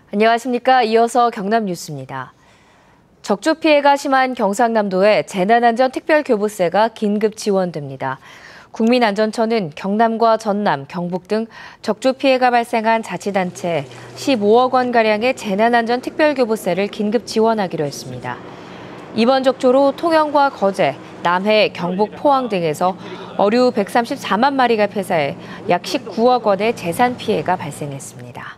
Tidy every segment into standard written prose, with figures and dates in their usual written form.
안녕하십니까. 이어서 경남 뉴스입니다. 적조 피해가 심한 경상남도에 재난안전특별교부세가 긴급 지원됩니다. 국민안전처는 경남과 전남, 경북 등 적조 피해가 발생한 자치단체에 15억 원가량의 재난안전특별교부세를 긴급 지원하기로 했습니다. 이번 적조로 통영과 거제, 남해, 경북, 포항 등에서 어류 134만 마리가 폐사해 약 19억 원의 재산 피해가 발생했습니다.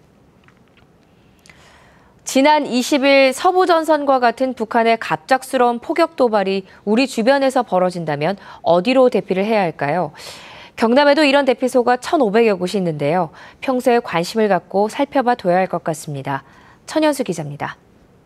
지난 20일 서부전선과 같은 북한의 갑작스러운 포격 도발이 우리 주변에서 벌어진다면 어디로 대피를 해야 할까요? 경남에도 이런 대피소가 1,500여 곳이 있는데요. 평소에 관심을 갖고 살펴봐둬야 할 것 같습니다. 천연수 기자입니다.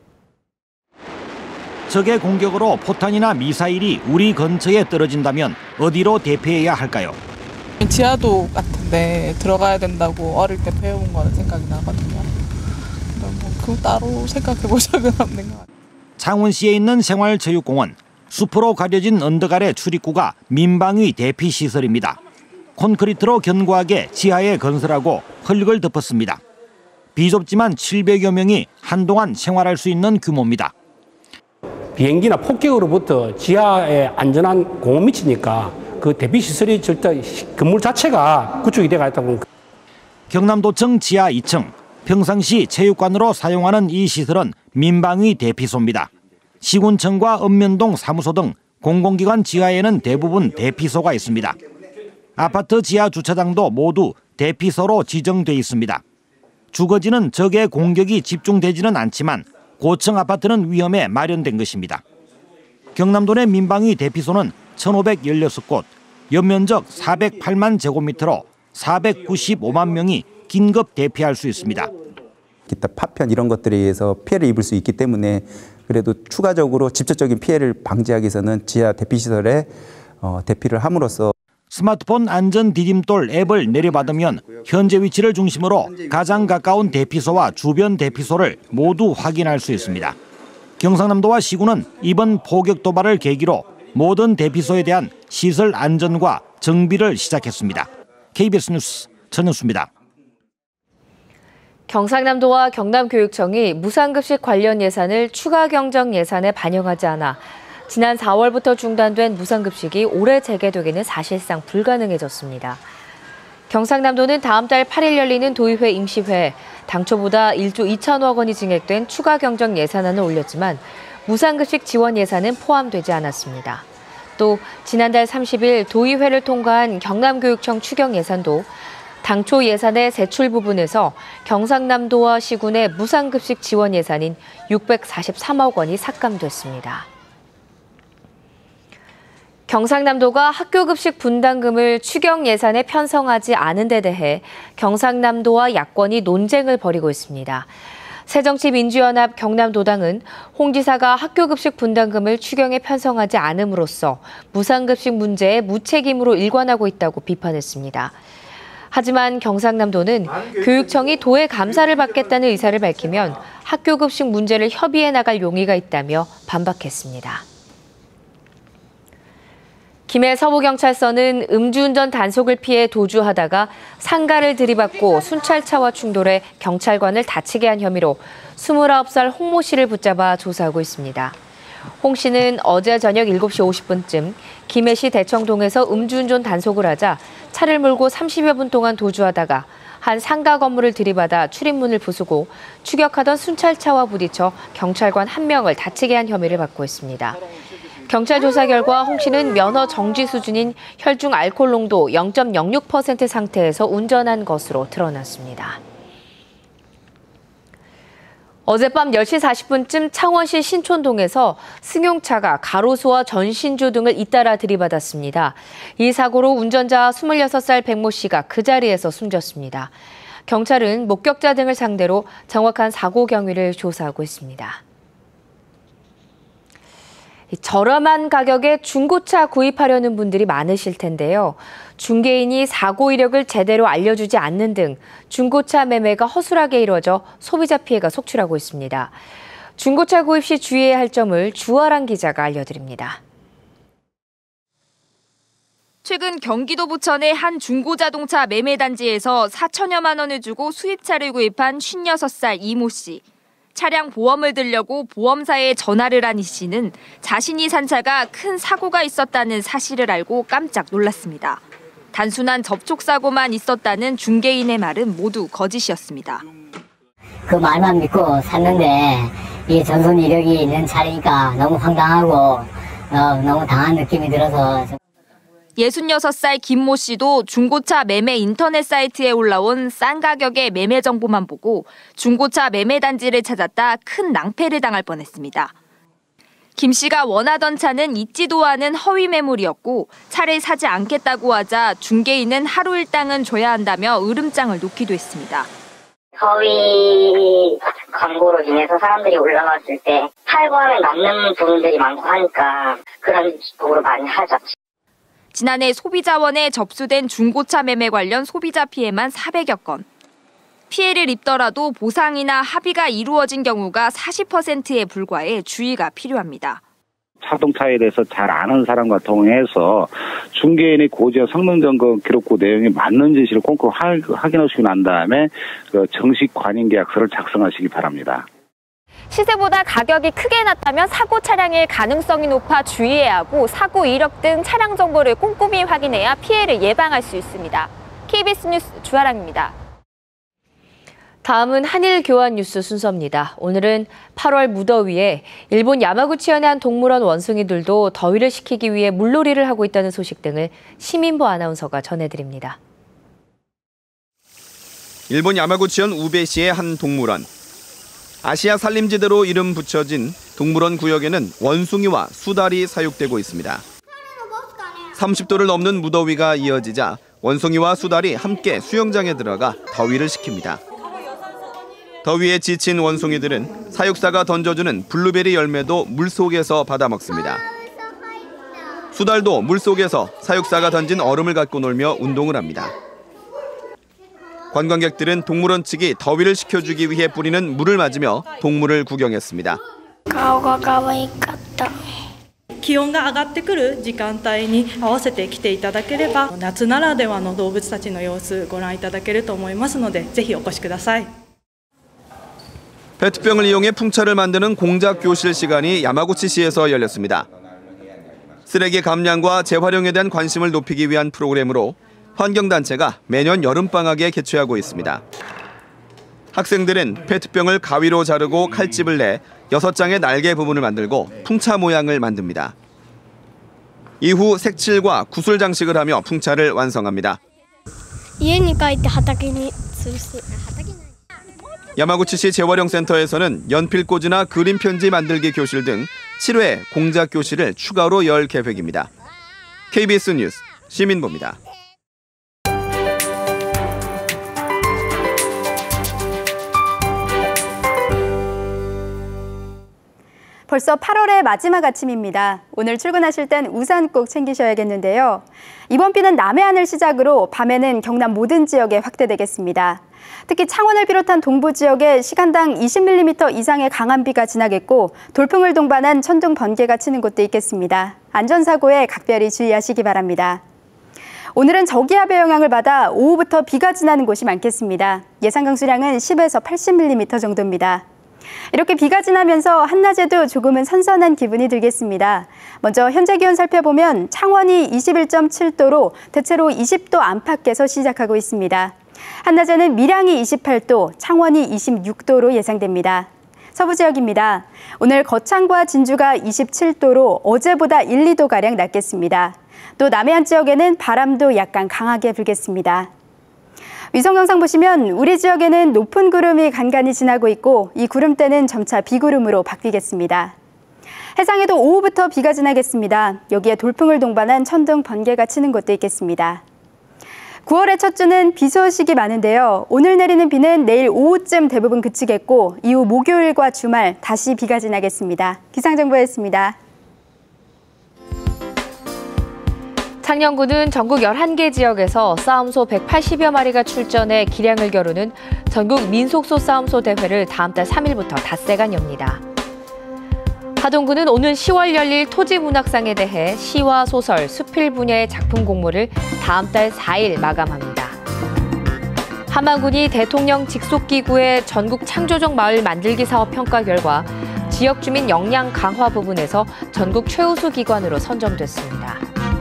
적의 공격으로 포탄이나 미사일이 우리 근처에 떨어진다면 어디로 대피해야 할까요? 지하도 같은데 들어가야 된다고 어릴 때 배워본 거는 생각이 나거든요. 그 따로 생각해볼 적은 없는 것 같아요. 창원시에 있는 생활체육공원. 숲으로 가려진 언덕 아래 출입구가 민방위 대피시설입니다. 콘크리트로 견고하게 지하에 건설하고 흙을 덮었습니다. 비좁지만 700여 명이 한동안 생활할 수 있는 규모입니다. 비행기나 폭격으로부터 지하에 안전한 공원 밑이니까 그 대피시설이 절대 건물 자체가 구축이 되어 있다고. 경남도청 지하 2층. 평상시 체육관으로 사용하는 이 시설은 민방위 대피소입니다. 시군청과 읍면동 사무소 등 공공기관 지하에는 대부분 대피소가 있습니다. 아파트 지하 주차장도 모두 대피소로 지정돼 있습니다. 주거지는 적의 공격이 집중되지는 않지만 고층 아파트는 위험에 마련된 것입니다. 경남도 내 민방위 대피소는 1,516곳, 연면적 408만 제곱미터로 495만 명이 긴급 대피할 수 있습니다. 기타 파편 이런 것들에 의해서 피해를 입을 수 있기 때문에 그래도 추가적으로 직접적인 피해를 방지하기 위해서는 지하 대피시설에 대피를 함으로써 스마트폰 안전 디딤돌 앱을 내려받으면 현재 위치를 중심으로 가장 가까운 대피소와 주변 대피소를 모두 확인할 수 있습니다. 경상남도와 시군은 이번 포격 도발을 계기로 모든 대피소에 대한 시설 안전과 정비를 시작했습니다. KBS 뉴스 천연수입니다. 경상남도와 경남교육청이 무상급식 관련 예산을 추가 경정 예산에 반영하지 않아 지난 4월부터 중단된 무상급식이 올해 재개되기는 사실상 불가능해졌습니다. 경상남도는 다음 달 8일 열리는 도의회 임시회에 당초보다 1조 2천억 원이 증액된 추가 경정 예산안을 올렸지만 무상급식 지원 예산은 포함되지 않았습니다. 또 지난달 30일 도의회를 통과한 경남교육청 추경 예산도 당초 예산의 세출 부분에서 경상남도와 시군의 무상급식 지원 예산인 643억 원이 삭감됐습니다. 경상남도가 학교급식 분담금을 추경 예산에 편성하지 않은 데 대해 경상남도와 야권이 논쟁을 벌이고 있습니다. 새정치민주연합 경남도당은 홍 지사가 학교급식 분담금을 추경에 편성하지 않음으로써 무상급식 문제에 무책임으로 일관하고 있다고 비판했습니다. 하지만 경상남도는 교육청이 도의 감사를 받겠다는 의사를 밝히면 학교급식 문제를 협의해 나갈 용의가 있다며 반박했습니다. 김해 서부경찰서는 음주운전 단속을 피해 도주하다가 상가를 들이받고 순찰차와 충돌해 경찰관을 다치게 한 혐의로 29살 홍 모 씨를 붙잡아 조사하고 있습니다. 홍 씨는 어제 저녁 7시 50분쯤 김해시 대청동에서 음주운전 단속을 하자 차를 몰고 30여 분 동안 도주하다가 한 상가 건물을 들이받아 출입문을 부수고 추격하던 순찰차와 부딪혀 경찰관 1명을 다치게 한 혐의를 받고 있습니다. 경찰 조사 결과 홍 씨는 면허 정지 수준인 혈중 알코올 농도 0.06% 상태에서 운전한 것으로 드러났습니다. 어젯밤 10시 40분쯤 창원시 신촌동에서 승용차가 가로수와 전신주 등을 잇따라 들이받았습니다. 이 사고로 운전자 26살 백 모 씨가 그 자리에서 숨졌습니다. 경찰은 목격자 등을 상대로 정확한 사고 경위를 조사하고 있습니다. 저렴한 가격에 중고차 구입하려는 분들이 많으실 텐데요. 중개인이 사고 이력을 제대로 알려주지 않는 등 중고차 매매가 허술하게 이루어져 소비자 피해가 속출하고 있습니다. 중고차 구입 시 주의해야 할 점을 주아랑 기자가 알려드립니다. 최근 경기도 부천의 한 중고자동차 매매단지에서 4천여만 원을 주고 수입차를 구입한 56살 이모 씨. 차량 보험을 들려고 보험사에 전화를 한 이 씨는 자신이 산 차가 큰 사고가 있었다는 사실을 알고 깜짝 놀랐습니다. 단순한 접촉사고만 있었다는 중개인의 말은 모두 거짓이었습니다. 그 말만 믿고 샀는데 이게 전손 이력이 있는 차니까 너무 황당하고 너무 당한 느낌이 들어서. 66살 김모 씨도 중고차 매매 인터넷 사이트에 올라온 싼 가격의 매매 정보만 보고 중고차 매매 단지를 찾았다 큰 낭패를 당할 뻔했습니다. 김 씨가 원하던 차는 있지도 않은 허위 매물이었고 차를 사지 않겠다고 하자 중개인은 하루 일당은 줘야 한다며 으름장을 놓기도 했습니다. 허위 광고로 인해서 사람들이 올라갔을 때 팔고 하면 남는 부분들이 많고 하니까 그런 식으로 많이 하죠. 지난해 소비자원에 접수된 중고차 매매 관련 소비자 피해만 400여 건. 피해를 입더라도 보상이나 합의가 이루어진 경우가 40%에 불과해 주의가 필요합니다. 자동차에 대해서 잘 아는 사람과 통해서 중개인의 고지와 성능점검 기록부 내용이 맞는지를 꼼꼼히 확인하시고 난 다음에 정식 관인계약서를 작성하시기 바랍니다. 시세보다 가격이 크게 낮다면 사고 차량일 가능성이 높아 주의해야 하고 사고 이력 등 차량 정보를 꼼꼼히 확인해야 피해를 예방할 수 있습니다. KBS 뉴스 주아랑입니다. 다음은 한일 교환 뉴스 순서입니다. 오늘은 8월 무더위에 일본 야마구치현의 한 동물원 원숭이들도 더위를 식히기 위해 물놀이를 하고 있다는 소식 등을 시민보 아나운서가 전해드립니다. 일본 야마구치현 우베시의 한 동물원. 아시아 산림지대로 이름 붙여진 동물원 구역에는 원숭이와 수달이 사육되고 있습니다. 30도를 넘는 무더위가 이어지자 원숭이와 수달이 함께 수영장에 들어가 더위를 식힙니다. 더위에 지친 원숭이들은 사육사가 던져주는 블루베리 열매도 물속에서 받아먹습니다. 수달도 물속에서 사육사가 던진 얼음을 갖고 놀며 운동을 합니다. 관광객들은 동물원 측이 더위를 식혀주기 위해 뿌리는 물을 맞으며 동물을 구경했습니다. 顔が可愛かった。 気温が上がってくる時間帯に合わせて来ていただければ夏ならではの動物たちの様子ご覧いただけると思いますのでぜひお越しください。 페트병을 이용해 풍차를 만드는 공작 교실 시간이 야마구치시에서 열렸습니다. 쓰레기 감량과 재활용에 대한 관심을 높이기 위한 프로그램으로 환경단체가 매년 여름방학에 개최하고 있습니다. 학생들은 페트병을 가위로 자르고 칼집을 내 6장의 날개 부분을 만들고 풍차 모양을 만듭니다. 이후 색칠과 구슬 장식을 하며 풍차를 완성합니다. 야마구치시 재활용센터에서는 연필꽂이나 그림 편지 만들기 교실 등 7회 공작 교실을 추가로 열 계획입니다. KBS 뉴스 시민보입니다. 벌써 8월의 마지막 아침입니다. 오늘 출근하실 땐 우산 꼭 챙기셔야겠는데요. 이번 비는 남해안을 시작으로 밤에는 경남 모든 지역에 확대되겠습니다. 특히 창원을 비롯한 동부 지역에 시간당 20mm 이상의 강한 비가 지나겠고 돌풍을 동반한 천둥 번개가 치는 곳도 있겠습니다. 안전사고에 각별히 주의하시기 바랍니다. 오늘은 저기압의 영향을 받아 오후부터 비가 지나는 곳이 많겠습니다. 예상 강수량은 10에서 80mm 정도입니다. 이렇게 비가 지나면서 한낮에도 조금은 선선한 기분이 들겠습니다. 먼저 현재 기온 살펴보면 창원이 21.7도로 대체로 20도 안팎에서 시작하고 있습니다. 한낮에는 밀양이 28도, 창원이 26도로 예상됩니다. 서부 지역입니다. 오늘 거창과 진주가 27도로 어제보다 1, 2도가량 낮겠습니다. 또 남해안 지역에는 바람도 약간 강하게 불겠습니다. 위성 영상 보시면 우리 지역에는 높은 구름이 간간히 지나고 있고 이 구름대는 점차 비구름으로 바뀌겠습니다. 해상에도 오후부터 비가 지나겠습니다. 여기에 돌풍을 동반한 천둥 번개가 치는 곳도 있겠습니다. 9월의 첫 주는 비 소식이 많은데요. 오늘 내리는 비는 내일 오후쯤 대부분 그치겠고 이후 목요일과 주말 다시 비가 지나겠습니다. 기상정보였습니다. 창녕군은 전국 11개 지역에서 싸움소 180여 마리가 출전해 기량을 겨루는 전국 민속소 싸움소 대회를 다음 달 3일부터 닷새간 엽니다. 하동구는 오는 10월 열릴 토지문학상에 대해 시와 소설, 수필 분야의 작품 공모를 다음 달 4일 마감합니다. 함안군이 대통령 직속기구의 전국 창조적 마을 만들기 사업 평가 결과 지역 주민 역량 강화 부분에서 전국 최우수 기관으로 선정됐습니다.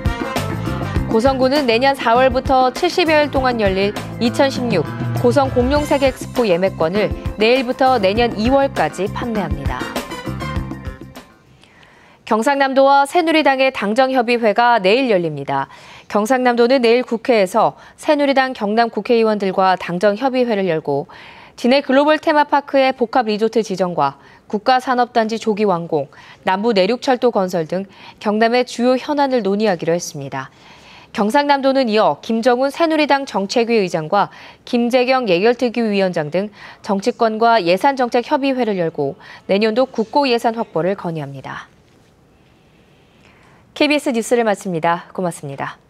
고성군은 내년 4월부터 70여일 동안 열릴 2016 고성 공룡세계 엑스포 예매권을 내일부터 내년 2월까지 판매합니다. 경상남도와 새누리당의 당정협의회가 내일 열립니다. 경상남도는 내일 국회에서 새누리당 경남 국회의원들과 당정협의회를 열고 진해 글로벌 테마파크의 복합 리조트 지정과 국가산업단지 조기 완공, 남부 내륙철도 건설 등 경남의 주요 현안을 논의하기로 했습니다. 경상남도는 이어 김정훈 새누리당 정책위 의장과 김재경 예결특위 위원장 등 정치권과 예산정책협의회를 열고 내년도 국고 예산 확보를 건의합니다. KBS 뉴스를 마칩니다. 고맙습니다.